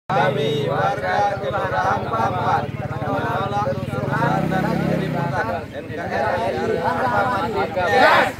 Kami warga Kelurahan Pampat menolak kerusuhan dan keributan NKRI.